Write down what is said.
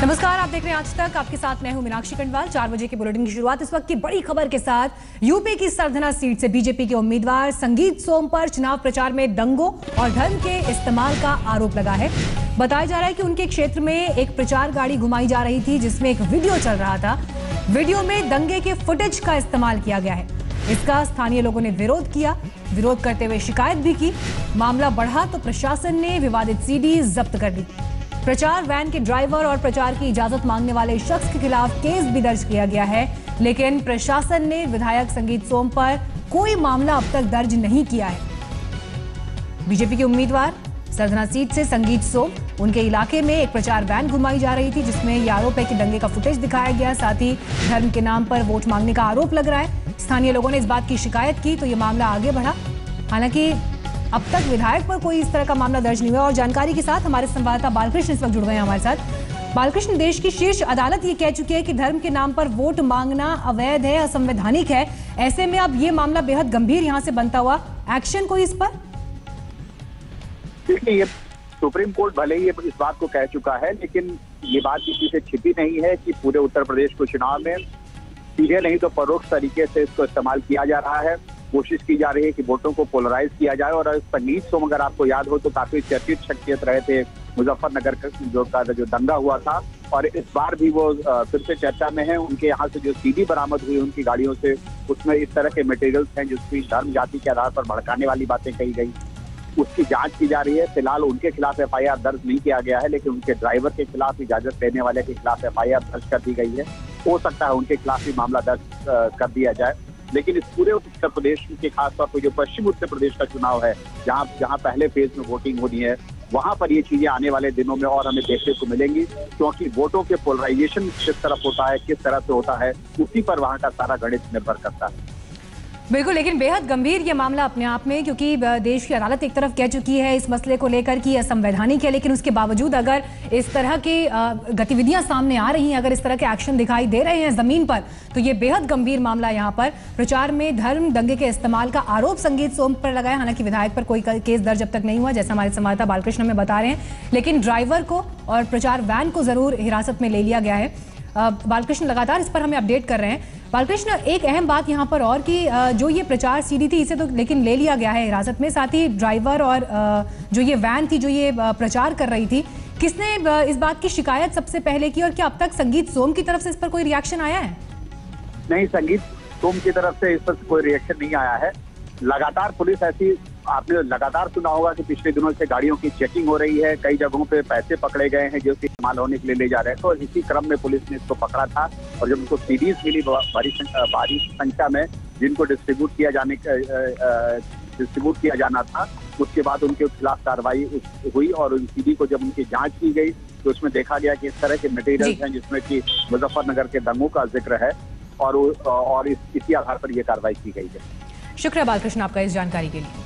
नमस्कार, आप देख रहे हैं आज तक। आपके साथ मैं हूं मीनाक्षी खंडवाल। 4 बजे के बुलेटिन की शुरुआत इस वक्त की बड़ी खबर के साथ। यूपी की सरधना सीट से बीजेपी के उम्मीदवार संगीत सोम पर चुनाव प्रचार में दंगों और धर्म के इस्तेमाल का आरोप लगा है। बताया जा रहा है कि उनके क्षेत्र में एक प्रचार गाड़ी घुमाई जा रही थी जिसमें एक वीडियो चल रहा था। वीडियो में दंगे के फुटेज का इस्तेमाल किया गया है। इसका स्थानीय लोगों ने विरोध करते हुए शिकायत भी की। मामला बढ़ा तो प्रशासन ने विवादित सीडी जब्त कर दी। प्रचार वैन के ड्राइवर और प्रचार की इजाजत मांगने वाले शख्स के खिलाफ केस भी दर्ज किया गया है, लेकिन प्रशासन ने विधायक संगीत सोम पर कोई मामला अब तक दर्ज नहीं किया है। बीजेपी के उम्मीदवार सरधना सीट से संगीत सोम, उनके इलाके में एक प्रचार वैन घुमाई जा रही थी जिसमें यह आरोप है कि दंगे का फुटेज दिखाया गया। साथ ही धर्म के नाम पर वोट मांगने का आरोप लग रहा है। स्थानीय लोगों ने इस बात की शिकायत की तो यह मामला आगे बढ़ा। हालांकि अब तक विधायक पर कोई इस तरह का मामला दर्ज नहीं हुआ। और जानकारी के साथ हमारे संवाददाता बालकृष्ण इस वक्त जुड़ गए हैं हमारे साथ। बालकृष्ण, देश की शीर्ष अदालत ये कह चुकी है कि धर्म के नाम पर वोट मांगना अवैध है, असंवैधानिक है। ऐसे में अब ये मामला बेहद गंभीर यहां से बनता हुआ, एक्शन कोई इस पर? देखिए, ये सुप्रीम कोर्ट भले ही इस बात को कह चुका है, लेकिन ये बात किसी से छिपी नहीं है कि पूरे उत्तर प्रदेश को चुनाव में सीधे नहीं तो परोक्ष तरीके से इसको इस्तेमाल किया जा रहा है। कोशिश की जा रही है कि वोटों को पोलराइज किया जाए। और संगीत सोम, अगर आपको याद हो तो काफी चर्चित शख्सियत रहे थे मुजफ्फरनगर का जो दंगा हुआ था, और इस बार भी वो फिर से चर्चा में है। उनके यहाँ से जो सीडी बरामद हुई उनकी गाड़ियों से, उसमें इस तरह के मटेरियल्स हैं जिसमें धर्म जाति के आधार पर भड़काने वाली बातें कही गई। उसकी जांच की जा रही है। फिलहाल उनके खिलाफ एफआईआर दर्ज नहीं किया गया है, लेकिन उनके ड्राइवर के खिलाफ, इजाजत देने वाले के खिलाफ एफआईआर दर्ज कर दी गई है। हो सकता है उनके खिलाफ भी मामला दर्ज कर दिया जाए। लेकिन इस पूरे उत्तर प्रदेश के खासतौर पर जो पश्चिम उत्तर प्रदेश का चुनाव है, जहां पहले फेज में वोटिंग होनी है, वहां पर ये चीजें आने वाले दिनों में और हमें देखने को मिलेंगी, क्योंकि वोटों के पोलराइजेशन किस तरफ होता है, किस तरह से होता है, उसी पर वहां का सारा गणित निर्भर करता है। बिल्कुल, लेकिन बेहद गंभीर ये मामला अपने आप में, क्योंकि देश की अदालत एक तरफ कह चुकी है इस मसले को लेकर कि असंवैधानिक है, लेकिन उसके बावजूद अगर इस तरह की गतिविधियां सामने आ रही हैं, अगर इस तरह के एक्शन दिखाई दे रहे हैं जमीन पर, तो ये बेहद गंभीर मामला। यहाँ पर प्रचार में धर्म दंगे के इस्तेमाल का आरोप संगीत सोम पर लगाया। हालांकि विधायक पर कोई केस दर्ज अब तक नहीं हुआ, जैसा हमारे संवाददाता बालकृष्ण हमें बता रहे हैं, लेकिन ड्राइवर को और प्रचार वैन को जरूर हिरासत में ले लिया गया है। बालकृष्ण लगातार इस पर हमें अपडेट कर रहे हैं। बालकृष्ण, एक अहम बात यहाँ पर और कि जो ये प्रचार सीडी थी इसे तो लेकिन ले लिया गया है हिरासत में, साथ ही ड्राइवर और जो ये वैन थी जो ये प्रचार कर रही थी, किसने इस बात की शिकायत सबसे पहले की, और क्या अब तक संगीत सोम की तरफ से इस पर कोई रिएक्शन आया है? नहीं, संगीत सोम की तरफ से इस पर कोई रिएक्शन नहीं आया है। लगातार पुलिस ऐसी, आपने लगातार सुना होगा कि पिछले दिनों से गाड़ियों की चेकिंग हो रही है। कई जगहों पे पैसे पकड़े गए हैं जो कि इस्तेमाल होने के लिए ले जा रहे हैं। तो इसी क्रम में पुलिस ने इसको पकड़ा था, और जब उनको सीडीज मिली भारी संख्या में, जिनको डिस्ट्रीब्यूट किया जाना था, उसके बाद उनके खिलाफ कार्रवाई हुई। और उन सीडी को जब उनकी जांच की गई तो उसमें देखा गया कि इस तरह के मटेरियल्स हैं जिसमें कि मुजफ्फरनगर के दंगों का जिक्र है, और इसी आधार पर यह कार्रवाई की गई है। शुक्रिया बालकृष्ण आपका इस जानकारी के लिए।